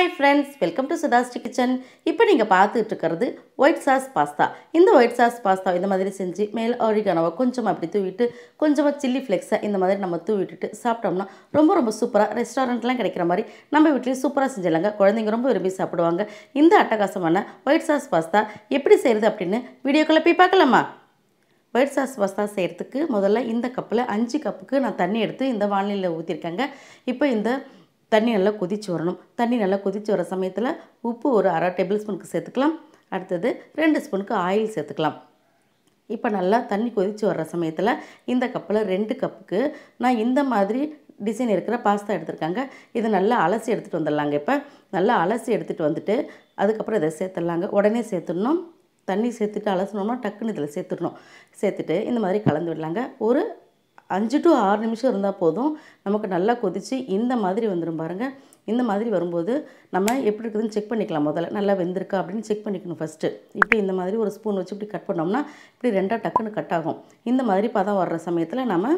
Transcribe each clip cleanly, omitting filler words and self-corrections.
Hi friends, welcome to SudhaSri kitchen. இப்போ நீங்க பார்த்துட்டு இருக்கிறது white sauce pasta. இந்த white sauce pasta இந்த மாதிரி செஞ்சு மேல் oregano கொஞ்சம் அப்படி தூவிட்டு கொஞ்சமா chili flakes இந்த மாதிரி நம்ம தூவிட்டு சாப்பிட்டோம்னா ரொம்ப சூப்பரா ரெஸ்டாரன்ட்லாம் கிடைக்கிற மாதிரி நம்ம வீட்லயே சூப்பரா செஞ்சலாங்க. குழந்தைங்க ரொம்ப விரும்பி சாப்பிடுவாங்க. இந்த அட்டகாசமான white sauce pasta எப்படி செய்யறது அப்படினு வீடியோக்குள்ள போய் பார்க்கலாமா? ஒயிட் சாஸ் பாஸ்தா செய்கிறதுக்கு முதல்ல இந்த கப்பில் 5 கப்புக்கு நான் தண்ணி எடுத்து இந்த வானிலையில் ஊற்றிருக்கேங்க. இப்போ இந்த தண்ணி நல்லா கொதிச்சு வரணும். தண்ணி நல்லா கொதிச்சு வர சமயத்தில் உப்பு ஒரு 1/2 டேபிள் ஸ்பூனுக்கு சேர்த்துக்கலாம். அடுத்தது 2 ஸ்பூனுக்கு ஆயில் சேர்த்துக்கலாம். இப்போ நல்லா தண்ணி கொதிச்சு வர்ற சமயத்தில் இந்த கப்பில் 2 கப்புக்கு நான் இந்த மாதிரி டிசைன் இருக்கிற பாஸ்தா எடுத்துருக்காங்க. இதை நல்லா அலசி எடுத்துகிட்டு வந்துடலாங்க. இப்போ நல்லா அலசி எடுத்துகிட்டு வந்துட்டு அதுக்கப்புறம் இதை சேர்த்துடலாங்க. உடனே சேர்த்துடணும். தண்ணி சேர்த்துட்டு அலசணும்னா டக்குன்னு இதில் சேர்த்துடணும். சேர்த்துட்டு இந்த மாதிரி கலந்து விடலாங்க. ஒரு 5 to 6 நிமிஷம் இருந்தால் போதும். நமக்கு நல்லா கொதித்து இந்த மாதிரி வந்துடும் பாருங்கள். இந்த மாதிரி வரும்போது நம்ம எப்படி இருக்குதுன்னு செக் பண்ணிக்கலாம். முதல்ல நல்லா வெந்திருக்கா அப்படின்னு செக் பண்ணிக்கணும் ஃபஸ்ட்டு. இப்படி இந்த மாதிரி ஒரு ஸ்பூன் வச்சு இப்படி கட் பண்ணோம்னா இப்படி 2 டக்குன்னு கட் ஆகும். இந்த மாதிரி பதம் வர்ற சமயத்தில் நம்ம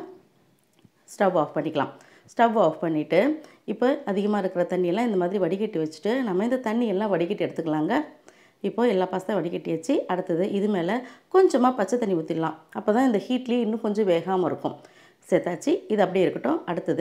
ஸ்டவ் ஆஃப் பண்ணிக்கலாம். ஸ்டவ் ஆஃப் பண்ணிவிட்டு இப்போ அதிகமாக இருக்கிற தண்ணியெல்லாம் இந்த மாதிரி வடிகட்டி வச்சுட்டு நம்ம இந்த தண்ணியெல்லாம் வடிகட்டி எடுத்துக்கலாங்க. இப்போது எல்லா பாஸ்தா வடிகட்டியாச்சு. அடுத்தது இது மேலே கொஞ்சமாக பச்சை தண்ணி ஊற்றிடலாம். அப்போ தான் இந்த ஹீட்லேயே இன்னும் கொஞ்சம் வேகாமல் இருக்கும். சேர்த்தாச்சு. இது அப்படியே இருக்கட்டும். அடுத்தது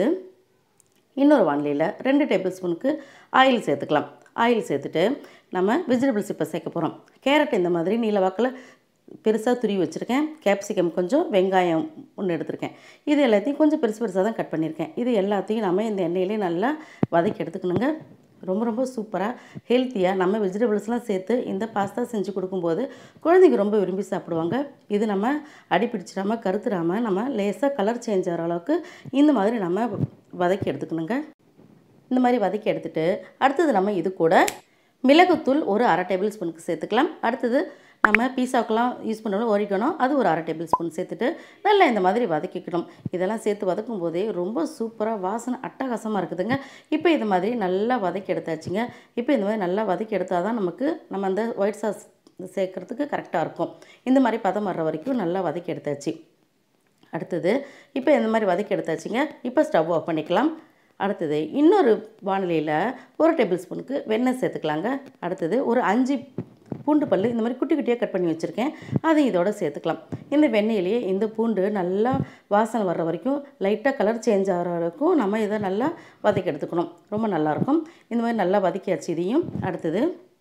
இன்னொரு வானிலையில் 2 டேபிள் ஸ்பூனுக்கு ஆயில் சேர்த்துக்கலாம். ஆயில் சேர்த்துட்டு நம்ம வெஜிடபிள்ஸ் இப்போ சேர்க்க போகிறோம். கேரட் இந்த மாதிரி நீல வாக்கில் பெருசாக துருவி வச்சுருக்கேன். கேப்சிகம் கொஞ்சம், வெங்காயம் ஒன்று எடுத்துருக்கேன். இது எல்லாத்தையும் கொஞ்சம் பெருசாக தான் கட் பண்ணியிருக்கேன். இது எல்லாத்தையும் நம்ம இந்த எண்ணெயிலே நல்லா வதக்கி எடுத்துக்கணுங்க. ரொம்ப சூப்பராக ஹெல்த்தியாக நம்ம வெஜிடபிள்ஸ்லாம் சேர்த்து இந்த பாஸ்தா செஞ்சு கொடுக்கும்போது குழந்தைங்க ரொம்ப விரும்பி சாப்பிடுவாங்க. இது நம்ம அடிப்பிடிச்சிடாமல் கருத்துடாமல் நம்ம லேசாக கலர் சேஞ்ச் ஆகிற அளவுக்கு இந்த மாதிரி நம்ம வதக்கி எடுத்துக்கணுங்க. இந்த மாதிரி வதக்கி எடுத்துகிட்டு அடுத்தது நம்ம இது கூட மிளகுத்தூள் ஒரு 1/2 டேபிள் ஸ்பூனுக்கு சேர்த்துக்கலாம். அடுத்தது நம்ம பீஸாக்கெலாம் யூஸ் பண்ணணும் oregano அது ஒரு 1/2 டேபிள் ஸ்பூன் சேர்த்துட்டு நல்லா இந்த மாதிரி வதக்கிக்கணும். இதெல்லாம் சேர்த்து வதக்கும் போதே ரொம்ப சூப்பராக வாசனை அட்டகாசமாக இருக்குதுங்க. இப்போ இது மாதிரி நல்லா வதக்கி எடுத்தாச்சுங்க. இப்போ இந்த மாதிரி நல்லா வதக்கி எடுத்தால் தான் நம்ம அந்த ஒயிட் சாஸ் சேர்க்குறதுக்கு கரெக்டாக இருக்கும். இந்த மாதிரி பதம் வர்ற வரைக்கும் நல்லா வதக்கி எடுத்தாச்சு. அடுத்தது இப்போ இந்த மாதிரி வதக்கி எடுத்தாச்சுங்க. இப்போ ஸ்டவ் ஆஃப் பண்ணிக்கலாம். அடுத்தது இன்னொரு வானிலையில் 1 டேபிள் ஸ்பூனுக்கு வெண்ணெய் சேர்த்துக்கலாங்க. அடுத்தது ஒரு 5 பூண்டு பல் இந்த மாதிரி குட்டியாக கட் பண்ணி வச்சுருக்கேன். அதையும் இதோட சேர்த்துக்கலாம். இந்த வெண்ணெயிலேயே இந்த பூண்டு நல்லா வாசனை வர்ற வரைக்கும் லைட்டாக கலர் சேஞ்ச் ஆகிற வரைக்கும் நம்ம இதை நல்லா வதக்கி எடுத்துக்கணும். ரொம்ப நல்லாயிருக்கும். இந்த மாதிரி நல்லா வதக்கியாச்சு இதையும். அடுத்தது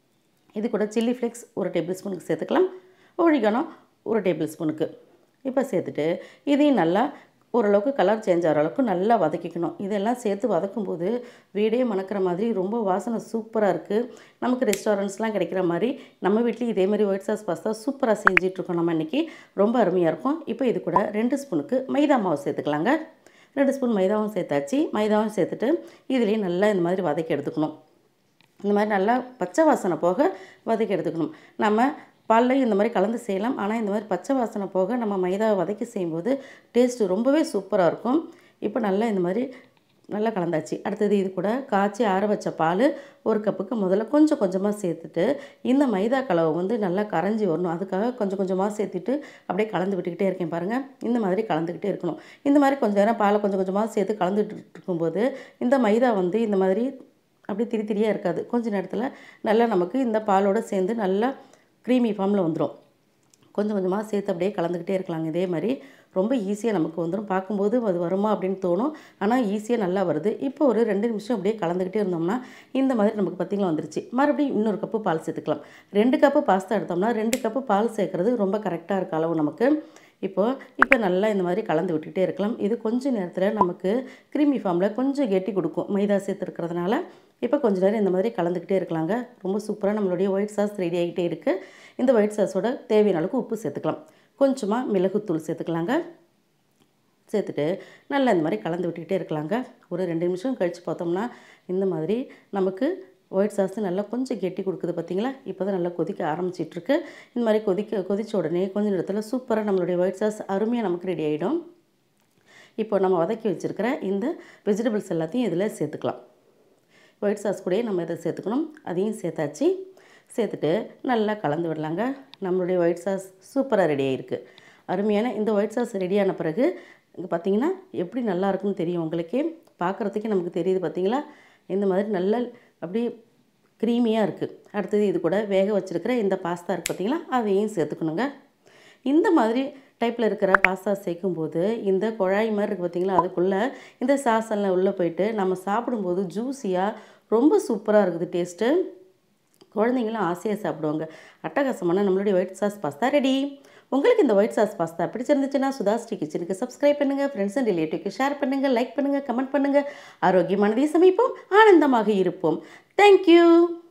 இது கூட சில்லி ஃப்ளேக்ஸ் 1 டேபிள் ஸ்பூனுக்கு சேர்த்துக்கலாம். oregano 1 டேபிள் ஸ்பூனுக்கு இப்போ சேர்த்துட்டு இதையும் நல்லா ஓரளவுக்கு கலர் சேஞ்ச் ஆகிற அளவுக்கு நல்லா வதக்கிக்கணும். இதெல்லாம் சேர்த்து வதக்கும்போது வீடே மணக்கிற மாதிரி ரொம்ப வாசனை சூப்பராக இருக்குது. நமக்கு ரெஸ்டாரண்ட்ஸ்லாம் கிடைக்கிற மாதிரி நம்ம வீட்லேயும் இதே மாதிரி ஒயிட் சாஸ் பாஸ்தா சூப்பராக செஞ்சிட்ருக்கோம் நம்ம இன்றைக்கி. ரொம்ப அருமையாக இருக்கும். இப்போ இது கூட 2 ஸ்பூனுக்கு மைதா மாவு சேர்த்துக்கலாங்க. 2 ஸ்பூன் மைதாவும் சேர்த்தாச்சு. மைதாவும் சேர்த்துட்டு இதுலேயும் நல்லா இந்த மாதிரி வதக்கி எடுத்துக்கணும். இந்த மாதிரி நல்லா பச்சை வாசனை போக வதக்கி எடுத்துக்கணும். நம்ம பால்லையும் இந்த மாதிரி கலந்து செய்யலாம். ஆனால் இந்த மாதிரி பச்சை வாசனை போக நம்ம மைதாவை வதக்கி செய்யும்போது டேஸ்ட்டு ரொம்பவே சூப்பராக இருக்கும். இப்போ நல்லா இந்த மாதிரி நல்லா கலந்தாச்சு. அடுத்தது இது கூட காய்ச்சி ஆற வச்ச பால் 1 கப்புக்கு முதல்ல கொஞ்சமாக சேர்த்துட்டு இந்த மைதா கலவை நல்லா கரைஞ்சி வரணும். அதுக்காக கொஞ்சமாக சேர்த்துட்டு அப்படியே கலந்து விட்டுக்கிட்டே இருக்கேன் பாருங்கள். இந்த மாதிரி கலந்துக்கிட்டே இருக்கணும். இந்த மாதிரி கொஞ்சம் நேரம் பாலை கொஞ்சமாக சேர்த்து கலந்துட்டு இருக்கும்போது இந்த மைதா இந்த மாதிரி அப்படியே திரியாக இருக்காது. கொஞ்சம் நேரத்தில் நல்லா நமக்கு இந்த பாலோடு சேர்ந்து நல்லா க்ரீமி ஃபார்மில் வந்துடும். கொஞ்சமாக சேர்த்து அப்படியே கலந்துக்கிட்டே இருக்கலாங்க. இதே மாதிரி ரொம்ப ஈஸியாக நமக்கு வந்துடும். பார்க்கும்போது அது வருமா அப்படின்னு தோணும். ஆனால் ஈஸியாக நல்லா வருது. இப்போ ஒரு 2 நிமிஷம் அப்படியே கலந்துக்கிட்டே இருந்தோம்னா இந்த மாதிரி நமக்கு பார்த்திங்களா வந்துருச்சு. மறுபடியும் இன்னொரு கப்பு பால் சேர்த்துக்கலாம். 2 கப்பு பாஸ்தா எடுத்தோம்னா 2 கப்பு பால் சேர்க்குறது ரொம்ப கரெக்டாக இருக்க அளவு நமக்கு. இப்போ நல்லா இந்த மாதிரி கலந்து விட்டுக்கிட்டே இருக்கலாம். இது கொஞ்சம் நேரத்தில் நமக்கு க்ரீமி ஃபார்மில் கொஞ்சம் கெட்டி கொடுக்கும் மைதா சேர்த்துருக்கிறதுனால. இப்போ கொஞ்சம் நேரம் இந்த மாதிரி கலந்துக்கிட்டே இருக்கலாங்க. ரொம்ப சூப்பராக நம்மளுடைய ஒயிட் சாஸ் ரெடி ஆகிட்டே இருக்குது. இந்த ஒயிட் சாஸோட தேவையான அளவுக்கு உப்பு சேர்த்துக்கலாம். கொஞ்சமாக மிளகுத்தூள் சேர்த்துக்கலாங்க. சேர்த்துட்டு நல்லா இந்த மாதிரி கலந்து விட்டுக்கிட்டே இருக்கலாங்க. ஒரு 2 நிமிஷம் கழித்து பார்த்தோம்னா இந்த மாதிரி நமக்கு ஒயிட் சாஸ் நல்லா கொஞ்சம் கெட்டி கொடுக்குது பார்த்திங்களா. இப்போ தான் நல்லா கொதிக்க ஆரம்பிச்சிட்ருக்கு. இந்த மாதிரி கொதித்த உடனே கொஞ்சம் நேரத்தில் சூப்பராக நம்மளுடைய ஒயிட் சாஸ் அருமையாக நமக்கு ரெடி ஆகிடும். இப்போ நம்ம வதக்கி வச்சுருக்கிற இந்த வெஜிடபிள்ஸ் எல்லாத்தையும் இதில் சேர்த்துக்கலாம். ஒயிட் சாஸ் கூடயே நம்ம இதை சேர்த்துக்கணும். அதையும் சேர்த்தாச்சு. சேர்த்துட்டு நல்லா கலந்து விடலாங்க. நம்மளுடைய ஒயிட் சாஸ் சூப்பராக ரெடி ஆகிருக்கு. அருமையான இந்த ஒயிட் சாஸ் ரெடியான பிறகு இங்கே பார்த்திங்கன்னா எப்படி நல்லா இருக்குன்னு தெரியும் உங்களுக்கே. பார்க்குறதுக்கே நமக்கு தெரியுது பார்த்திங்களா. இந்த மாதிரி நல்லா அப்படியே க்ரீமியாக இருக்குது. அடுத்தது இது கூட வேக வச்சுருக்கிற இந்த பாஸ்தா இருக்குது பார்த்தீங்களா, அதையும் சேர்த்துக்கணுங்க. இந்த மாதிரி டைப்பில் இருக்கிற பாஸ்தா சேர்க்கும்போது இந்த குழாய் மாதிரி இருக்குது பார்த்தீங்களா, அதுக்குள்ளே இந்த சாஸ் எல்லாம் உள்ளே போயிட்டு நம்ம சாப்பிடும்போது ஜூஸியாக ரொம்ப சூப்பராக இருக்குது டேஸ்ட்டு. குழந்தைங்களும் ஆசையாக சாப்பிடுவாங்க. அட்டகாசமான நம்மளுடைய ஒயிட் சாஸ் பாஸ்தா ரெடி. உங்களுக்கு இந்த ஒயிட் சாஸ் பாஸ்தா பிடிச்சிருந்துச்சுன்னா SudhaSri கிச்சனுக்கு சப்ஸ்கிரைப் பண்ணுங்கள், ஃப்ரெண்ட்ஸ் அண்ட் ரிலேட்டிவ்க்கு ஷேர் பண்ணுங்கள், லைக் பண்ணுங்கள், கமெண்ட் பண்ணுங்கள். ஆரோக்கியமானதை சமைப்போம், ஆனந்தமாக இருப்போம். தேங்க்யூ.